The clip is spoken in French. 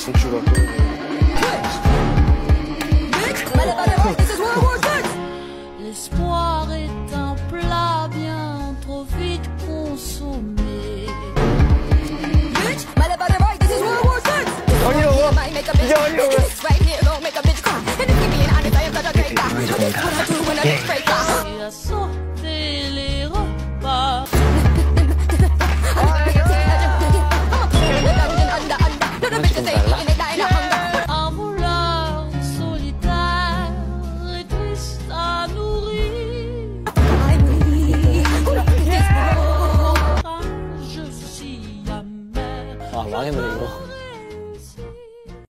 Tu vas pas. L'espoir est un plat bien trop vite consommé. Yo, yo.